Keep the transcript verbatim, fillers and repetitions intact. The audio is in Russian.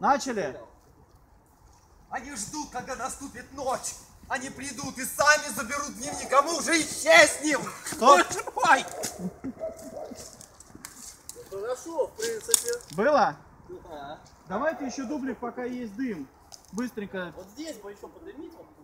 Начали? Они ждут, когда наступит ночь. Они придут и сами заберут дневник, а мы уже исчезнем. Стоп. Ой. Хорошо, в принципе. Было? Да. Давайте еще дублик, пока есть дым. Быстренько. Вот здесь бы еще поднимить. Вот.